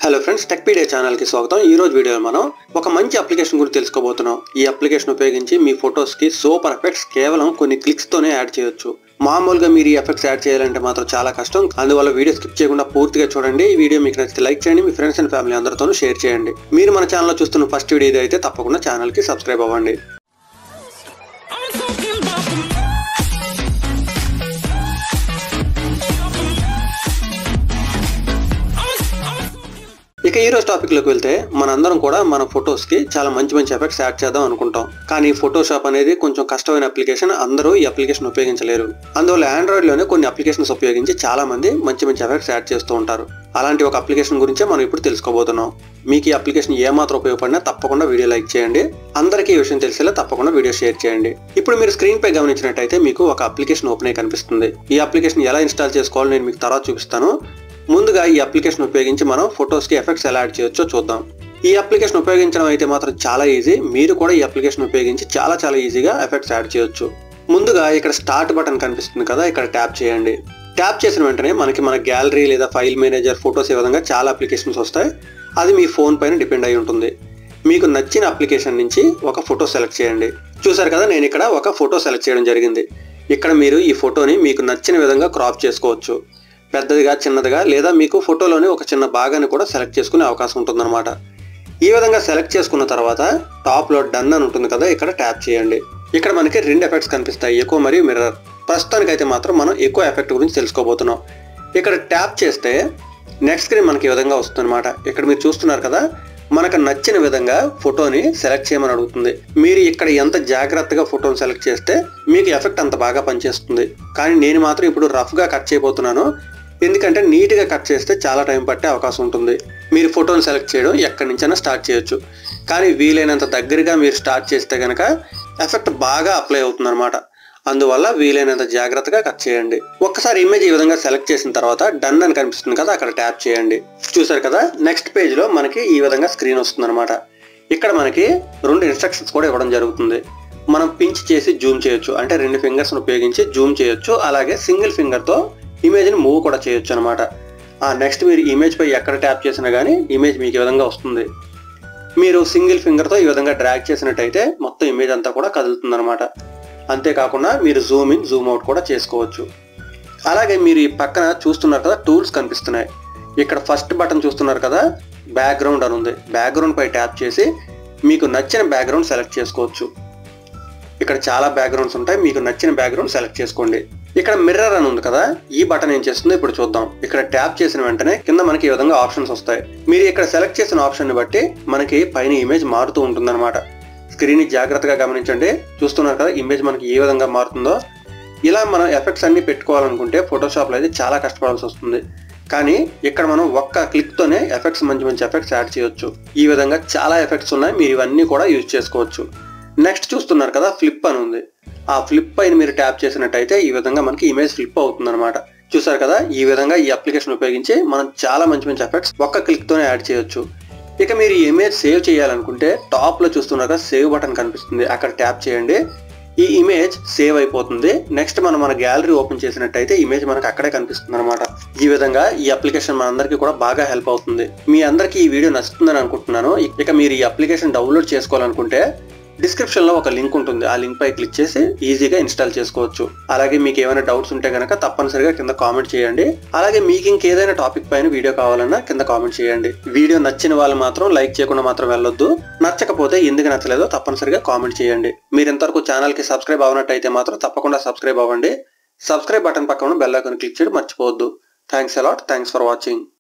Hello friends, Techpedia channel కి స్వాగతం. ఈ రోజు వీడియోలో మనం ఒక మంచి అప్లికేషన్ గురించి తెలుసుకోబోతున్నాం. ఈ అప్లికేషన్ ఉపయోగించి మీ ఫొటోస్ కి సూపర్ ఎఫెక్ట్స్ కేవలం కొన్ని క్లిక్స్ తోనే యాడ్ చేయొచ్చు. మామూలుగా మీరు ఈ ఎఫెక్ట్స్ యాడ్ చేయాలంటే మాత్రం చాలా కష్టం. అందువల్ల వీడియో స్కిప్ చేయకుండా పూర్తిగా చూడండి. ఈ వీడియో మీకు నచ్చితే లైక్ చేయండి, మీ ఫ్రెండ్స్ అండ్ ఫ్యామిలీ అందరితోనూ షేర్ చేయండి. మీరు మన ఛానల్లో చూస్తున్న ఫస్ట్ వీడియో అయితే తప్పకుండా ఛానల్ కి సబ్స్క్రైబ్ అవ్వండి. ఇక ఈ రోజు టాపిక్ లోకి వెళ్తే మనందరం కూడా మన ఫొటోస్ కి చాలా మంచి ఎఫెక్ట్స్ యాడ్ చేద్దాం అనుకుంటాం. కానీ ఫోటోషాప్ అనేది కొంచెం కష్టమైన అప్లికేషన్. అందరూ ఈ అప్లికేషన్ ఉపయోగించలేరు. అందువల్ల ఆండ్రాయిడ్ లోనే కొన్ని అప్లికేషన్స్ ఉపయోగించి చాలా మంది మంచి ఎఫెక్ట్స్ యాడ్ చేస్తూ ఉంటారు. అలాంటి ఒక అప్లికేషన్ గురించే మనం ఇప్పుడు తెలుసుకోబోతున్నాం. మీకు ఈ అప్లికేషన్ ఏమాత్రం ఉపయోగపడినా తప్పకుండా వీడియో లైక్ చేయండి. అందరికీ ఈ విషయం తెలిసేలా తప్పకుండా వీడియో షేర్ చేయండి. ఇప్పుడు మీరు స్క్రీన్ పై గమనించినట్టయితే మీకు ఒక అప్లికేషన్ ఓపెన్ అయి కనిపిస్తుంది. ఈ అప్లికేషన్ ఎలా ఇన్స్టాల్ చేసుకోవాలో నేను మీకు తర్వాత చూపిస్తాను. ముందుగా ఈ అప్లికేషన్ ఉపయోగించి మనం ఫొటోస్ కి ఎఫెక్ట్స్ ఎలా యాడ్ చేయొచ్చో చూద్దాం. ఈ అప్లికేషన్ ఉపయోగించడం అయితే మాత్రం చాలా ఈజీ. మీరు కూడా ఈ అప్లికేషన్ ఉపయోగించి చాలా ఈజీగా ఎఫెక్ట్స్ యాడ్ చేయొచ్చు. ముందుగా ఇక్కడ స్టార్ట్ బటన్ కనిపిస్తుంది కదా, ఇక్కడ ట్యాప్ చేయండి. ట్యాప్ చేసిన వెంటనే మనకి మన గ్యాలరీ లేదా ఫైల్ మేనేజర్, ఫొటోస్ ఈ విధంగా చాలా అప్లికేషన్స్ వస్తాయి. అది మీ ఫోన్ పైన డిపెండ్ అయి ఉంటుంది. మీకు నచ్చిన అప్లికేషన్ నుంచి ఒక ఫోటో సెలెక్ట్ చేయండి. చూసారు కదా, నేను ఇక్కడ ఒక ఫోటో సెలెక్ట్ చేయడం జరిగింది. ఇక్కడ మీరు ఈ ఫోటోని మీకు నచ్చిన విధంగా క్రాప్ చేసుకోవచ్చు. పెద్దదిగా, చిన్నదిగా, లేదా మీకు ఫోటోలోని ఒక చిన్న భాగాన్ని కూడా సెలెక్ట్ చేసుకునే అవకాశం ఉంటుందన్నమాట. ఈ విధంగా సెలెక్ట్ చేసుకున్న తర్వాత టాప్ లో డన్ అని ఉంటుంది కదా, ఇక్కడ ట్యాప్ చేయండి. ఇక్కడ మనకి రెండు ఎఫెక్ట్స్ కనిపిస్తాయి, ఎకో మరియు మిర్రర్. ప్రస్తుతానికైతే మాత్రం మనం ఎకో ఎఫెక్ట్ గురించి తెలుసుకోబోతున్నాం. ఇక్కడ ట్యాప్ చేస్తే నెక్స్ట్ స్క్రీన్ మనకి ఈ విధంగా వస్తుంది అనమాట. ఇక్కడ మీరు చూస్తున్నారు కదా, మనకు నచ్చిన విధంగా ఫోటోని సెలెక్ట్ చేయమని అడుగుతుంది. మీరు ఇక్కడ ఎంత జాగ్రత్తగా ఫోటోని సెలెక్ట్ చేస్తే మీకు ఎఫెక్ట్ అంత బాగా పనిచేస్తుంది. కానీ నేను మాత్రం ఇప్పుడు రఫ్ గా కట్ చేయబోతున్నాను. ఎందుకంటే నీట్ గా కట్ చేస్తే చాలా టైం పట్టే అవకాశం ఉంటుంది. మీరు ఫోటోని సెలెక్ట్ చేయడం ఎక్కడి నుంచైనా స్టార్ట్ చేయొచ్చు. కానీ వీలైనంత దగ్గరగా మీరు స్టార్ట్ చేస్తే కనుక ఎఫెక్ట్ బాగా అప్లై అవుతుంది అనమాట. అందువల్ల వీలైనంత జాగ్రత్తగా కట్ చేయండి. ఒక్కసారి ఇమేజ్ ఈ విధంగా సెలెక్ట్ చేసిన తర్వాత డన్ అని కనిపిస్తుంది కదా, అక్కడ ట్యాప్ చేయండి. చూసారు కదా, నెక్స్ట్ పేజ్ లో మనకి ఈ విధంగా స్క్రీన్ వస్తుంది అనమాట. ఇక్కడ మనకి రెండు ఇన్స్ట్రక్షన్స్ కూడా ఇవ్వడం జరుగుతుంది. మనం పించ్ చేసి జూమ్ చేయొచ్చు, అంటే రెండు ఫింగర్స్ ఉపయోగించి జూమ్ చేయొచ్చు. అలాగే సింగిల్ ఫింగర్ తో ఇమేజ్ ని మూవ్ కూడా చేయొచ్చు అనమాట. నెక్స్ట్ మీరు ఇమేజ్ పై ఎక్కడ ట్యాప్ చేసినా కానీ ఇమేజ్ మీకు ఈ విధంగా వస్తుంది. మీరు సింగిల్ ఫింగర్ తో ఈ విధంగా డ్రాగ్ చేసినట్టయితే మొత్తం ఇమేజ్ అంతా కూడా కదులుతుంది అనమాట. అంతేకాకుండా మీరు జూమ్ ఇన్, జూమ్ అవుట్ కూడా చేసుకోవచ్చు. అలాగే మీరు ఈ పక్కన చూస్తున్నారు కదా, టూల్స్ కనిపిస్తున్నాయి. ఇక్కడ ఫస్ట్ బటన్ చూస్తున్నారు కదా, బ్యాక్గ్రౌండ్ అని ఉంది. బ్యాక్గ్రౌండ్ పై ట్యాప్ చేసి మీకు నచ్చిన బ్యాక్గ్రౌండ్ సెలెక్ట్ చేసుకోవచ్చు. ఇక్కడ చాలా బ్యాక్గ్రౌండ్స్ ఉంటాయి, మీకు నచ్చిన బ్యాక్గ్రౌండ్ సెలెక్ట్ చేసుకోండి. ఇక్కడ మిర్రర్ అని ఉంది కదా, ఈ బటన్ ఏం చేస్తుందో ఇప్పుడు చూద్దాం. ఇక్కడ ట్యాప్ చేసిన వెంటనే కింద మనకి ఈ విధంగా ఆప్షన్స్ వస్తాయి. మీరు ఇక్కడ సెలెక్ట్ చేసిన ఆప్షన్ ని బట్టి మనకి పైన ఇమేజ్ మారుతూ ఉంటుంది అనమాట. స్క్రీన్ ని జాగ్రత్తగా గమనించండి. చూస్తున్నారు కదా, ఇమేజ్ మనకి ఏ విధంగా మారుతుందో. ఇలా మనం ఎఫెక్ట్స్ అన్ని పెట్టుకోవాలనుకుంటే ఫోటోషాప్ లో అయితే చాలా కష్టపడాల్సి వస్తుంది. కానీ ఇక్కడ మనం ఒక్క క్లిక్ తోనే ఎఫెక్ట్స్ మంచి ఎఫెక్ట్స్ యాడ్ చేయొచ్చు. ఈ విధంగా చాలా ఎఫెక్ట్స్ ఉన్నాయి, మీరు ఇవన్నీ కూడా యూజ్ చేసుకోవచ్చు. నెక్స్ట్ చూస్తున్నారు కదా, ఫ్లిప్ అని ఉంది. ఆ ఫ్లిప్ పైన మీరు ట్యాప్ చేసినట్టయితే ఈ విధంగా మనకి ఇమేజ్ ఫ్లిప్ అవుతుంది అనమాట. చూసారు కదా, ఈ విధంగా ఈ అప్లికేషన్ ఉపయోగించి మనం చాలా మంచి ఎఫెక్ట్స్ ఒక్క క్లిక్ తోనే యాడ్ చేయొచ్చు. ఇక మీరు ఈ ఇమేజ్ సేవ్ చేయాలనుకుంటే టాప్ లో చూస్తున్నారు కదా, సేవ్ బటన్ కనిపిస్తుంది, అక్కడ ట్యాప్ చేయండి. ఈ ఇమేజ్ సేవ్ అయిపోతుంది. నెక్స్ట్ మనం మన గ్యాలరీ ఓపెన్ చేసినట్టయితే ఇమేజ్ మనకు అక్కడే కనిపిస్తుంది అనమాట. ఈ విధంగా ఈ అప్లికేషన్ మనందరికీ కూడా బాగా హెల్ప్ అవుతుంది. మీ అందరికీ ఈ వీడియో నచ్చుతుందని అనుకుంటున్నాను. ఇక మీరు ఈ అప్లికేషన్ డౌన్లోడ్ చేసుకోవాలనుకుంటే డిస్క్రిప్షన్ లో ఒక లింక్ ఉంటుంది. ఆ లింక్ పై క్లిక్ చేసి ఈజీగా ఇన్స్టాల్ చేసుకోవచ్చు. అలాగే మీకు ఏమైనా డౌట్స్ ఉంటే కనుక తప్పనిసరిగా కింద కామెంట్ చేయండి. అలాగే మీకు ఇంకేదైనా టాపిక్ పైన వీడియో కావాలన్నా కింద కామెంట్ చేయండి. వీడియో నచ్చిన వాళ్ళు మాత్రం లైక్ చేయకుండా మాత్రం వెళ్ళొద్దు. నచ్చకపోతే ఎందుకు నచ్చలేదో తప్పనిసరిగా కామెంట్ చేయండి. మీరు ఇంతవరకు ఛానల్ కి సబ్స్క్రైబ్ అవ్వనట్టయితే మాత్రం తప్పకుండా సబ్స్క్రైబ్ అవ్వండి. సబ్స్క్రైబ్ బటన్ పక్కన బెల్ ఐకాన్ క్లిక్ చేయడం మర్చిపోవద్దు. Thanks a lot. Thanks for watching.